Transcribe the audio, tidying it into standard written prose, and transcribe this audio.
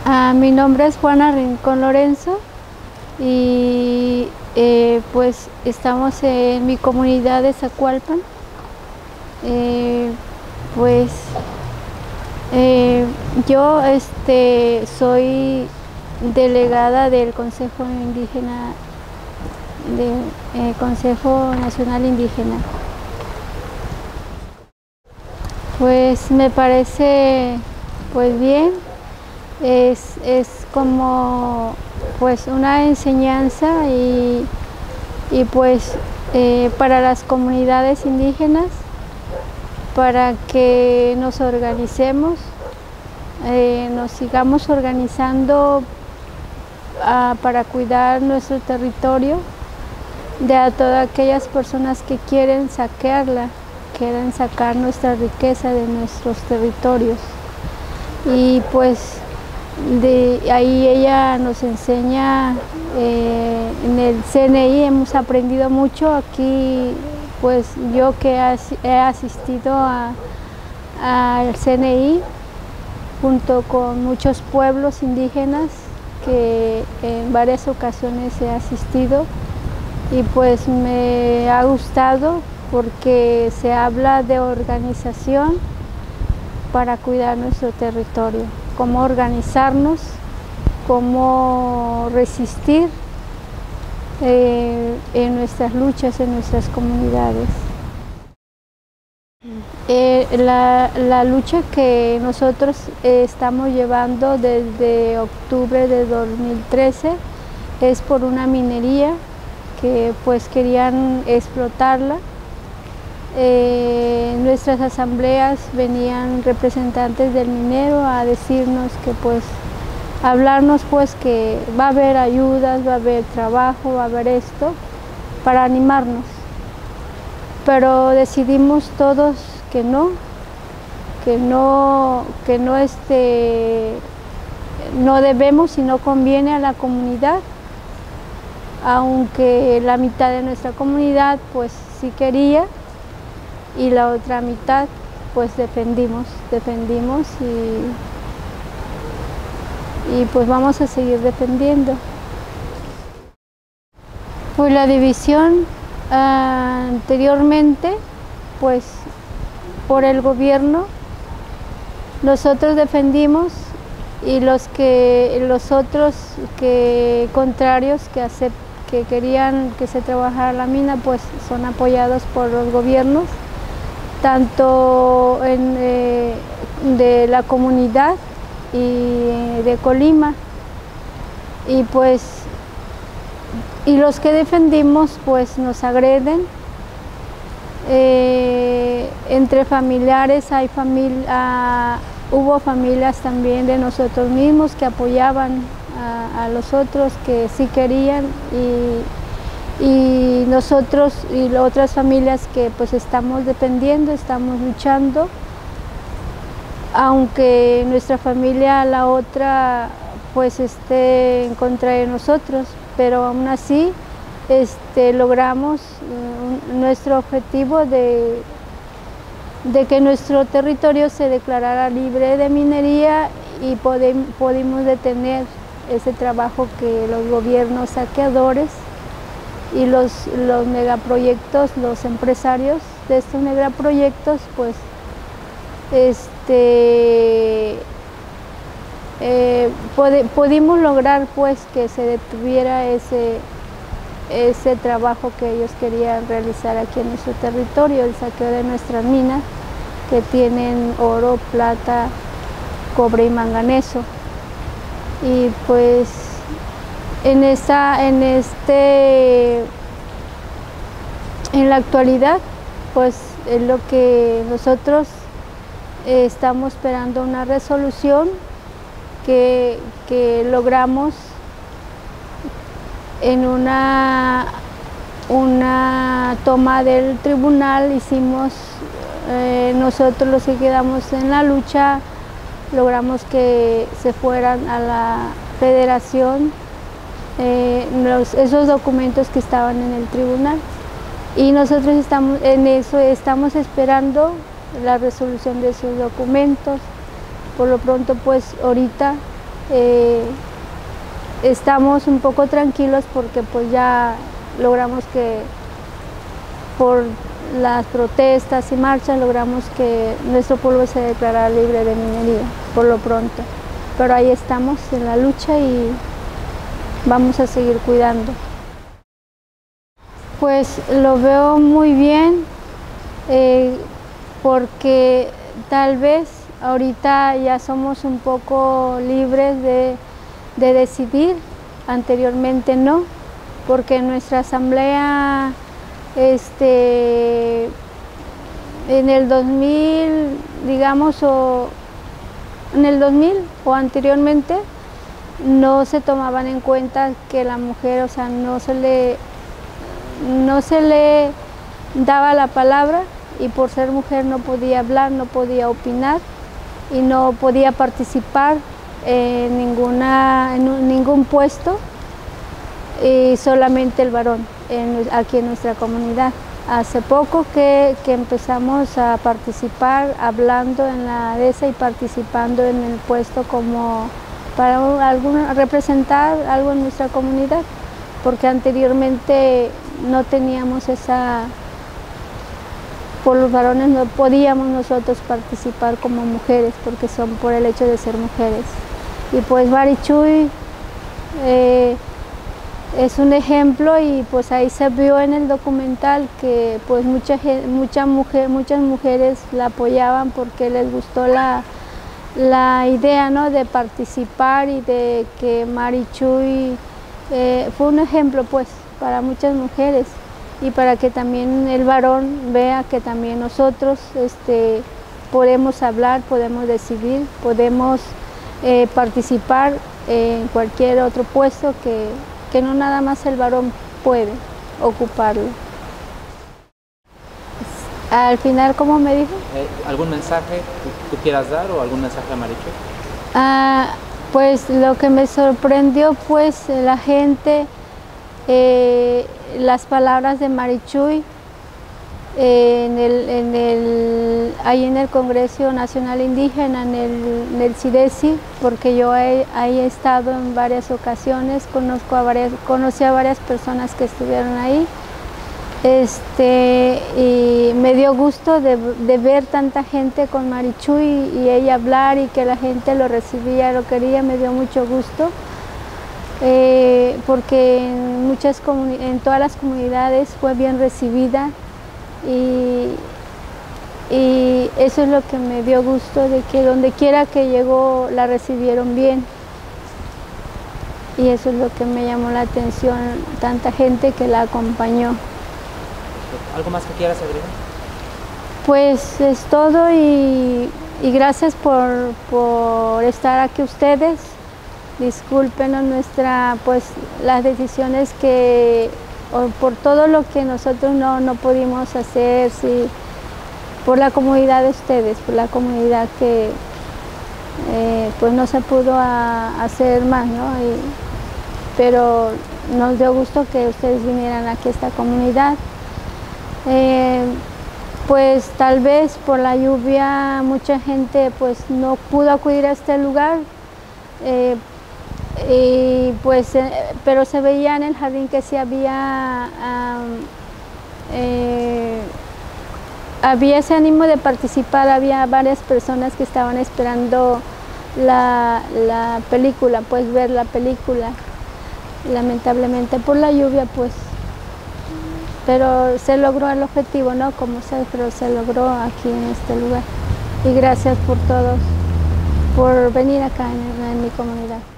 Mi nombre es Juana Rincón Lorenzo y pues estamos en mi comunidad de Zacualpan. Pues yo soy delegada del Consejo Indígena, del Consejo Nacional Indígena. Pues me parece pues bien, es como pues una enseñanza y pues para las comunidades indígenas, para que nos organicemos, nos sigamos organizando para cuidar nuestro territorio de a todas aquellas personas que quieren saquearla, quieren sacar nuestra riqueza de nuestros territorios. Y pues de ahí ella nos enseña, en el CNI hemos aprendido mucho. Aquí pues yo que he asistido al CNI junto con muchos pueblos indígenas que en varias ocasiones he asistido, y pues me ha gustado porque se habla de organización para cuidar nuestro territorio, cómo organizarnos, cómo resistir en nuestras luchas, en nuestras comunidades. La lucha que nosotros estamos llevando desde octubre de 2013 es por una minería que pues querían explotarla. En nuestras asambleas venían representantes del minero a decirnos que pues, hablarnos pues que va a haber ayudas, va a haber trabajo, va a haber esto, para animarnos. Pero decidimos todos que no debemos y no conviene a la comunidad, aunque la mitad de nuestra comunidad pues sí quería, y la otra mitad pues defendimos y pues vamos a seguir defendiendo. Pues la división anteriormente pues por el gobierno nosotros defendimos, y los otros que contrarios que querían que se trabajara la mina pues son apoyados por los gobiernos, tanto de la comunidad y de Colima, y pues los que defendimos pues nos agreden. Entre familiares hubo familias también de nosotros mismos que apoyaban a los otros que sí querían, y nosotros y otras familias que pues estamos defendiendo, estamos luchando, aunque nuestra familia, la otra, pues esté en contra de nosotros, pero aún así logramos nuestro objetivo de que nuestro territorio se declarara libre de minería, y pudimos detener ese trabajo que los gobiernos saqueadores y los megaproyectos, los empresarios de estos megaproyectos pues pudimos lograr pues que se detuviera ese trabajo que ellos querían realizar aquí en nuestro territorio, el saqueo de nuestras minas que tienen oro, plata, cobre y manganeso. Y pues en la actualidad pues es lo que nosotros estamos esperando, una resolución que logramos en una toma del tribunal. Hicimos nosotros los que quedamos en la lucha, logramos que se fueran a la federación esos documentos que estaban en el tribunal, y nosotros estamos en eso, estamos esperando la resolución de esos documentos. Por lo pronto pues ahorita estamos un poco tranquilos porque pues ya logramos que por las protestas y marchas logramos que nuestro pueblo se declarara libre de minería por lo pronto, pero ahí estamos en la lucha y vamos a seguir cuidando. Pues lo veo muy bien porque tal vez ahorita ya somos un poco libres de decidir, anteriormente no, porque en nuestra asamblea en el 2000, digamos, en el 2000 o anteriormente no se tomaban en cuenta que la mujer, o sea, no se le daba la palabra y por ser mujer no podía hablar, no podía opinar y no podía participar en ningún puesto, y solamente el varón aquí en nuestra comunidad. Hace poco que empezamos a participar hablando en la DESA y participando en el puesto como para representar algo en nuestra comunidad, porque anteriormente no teníamos por los varones no podíamos nosotros participar como mujeres, porque son por el hecho de ser mujeres. Y pues Marichuy es un ejemplo, y pues ahí se vio en el documental que pues muchas mujeres la apoyaban porque les gustó la idea, ¿no?, de participar, y de que Marichuy fue un ejemplo pues para muchas mujeres, y para que también el varón vea que también nosotros podemos hablar, podemos decidir, podemos participar en cualquier otro puesto que no nada más el varón puede ocuparlo. Al final, ¿cómo me dijo? ¿Algún mensaje que tú quieras dar o algún mensaje a Marichuy? Pues lo que me sorprendió, pues la gente, las palabras de Marichuy ahí en el Congreso Nacional Indígena, en el CIDESI, porque yo ahí he estado en varias ocasiones, conocí a varias personas que estuvieron ahí, y me dio gusto de ver tanta gente con Marichuy y ella hablar, y que la gente lo recibía, lo quería. Me dio mucho gusto, porque en todas las comunidades fue bien recibida, y eso es lo que me dio gusto, de que donde quiera que llegó la recibieron bien, y eso es lo que me llamó la atención, tanta gente que la acompañó. ¿Algo más que quieras agregar? Pues es todo, y gracias por estar aquí ustedes. Discúlpenos las decisiones por todo lo que nosotros no pudimos hacer, sí, por la comunidad de ustedes, por la comunidad que pues no se pudo hacer más, ¿no? Pero nos dio gusto que ustedes vinieran aquí a esta comunidad. Pues tal vez por la lluvia mucha gente pues no pudo acudir a este lugar, pero se veía en el jardín que sí había ese ánimo de participar. Había varias personas que estaban esperando la película, pues ver la película. Lamentablemente por la lluvia, pues, pero se logró el objetivo, ¿no? Pero se logró aquí en este lugar. Y gracias por todos, por venir acá en mi comunidad.